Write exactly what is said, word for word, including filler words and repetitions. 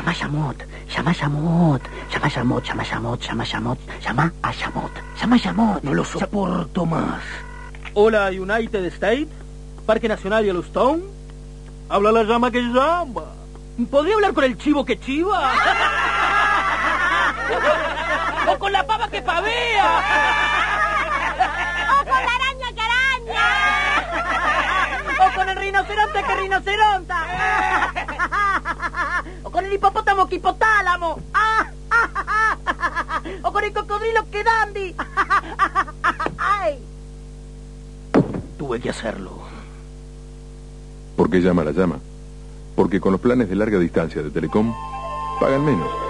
Llama a Shamot, llama a Shamot, llama a Shamot, llama a Shamot, llama a Shamot, llama a Shamot, llama a Shamot. No lo soporto más. Hola, United States, Parque Nacional Yellowstone. Habla la llama que llama. ¿Podría hablar con el chivo que chiva? ¿O con la pava que pavea? ¡O con la araña que araña! ¡O con el rinoceronte que rinoceronta! ¡O con el hipopótamo que hipotálamo! ¡O con el cocodrilo que dandy! ¡Ay! Tuve que hacerlo. ¿Por qué llama la llama? Porque con los planes de larga distancia de Telecom pagan menos.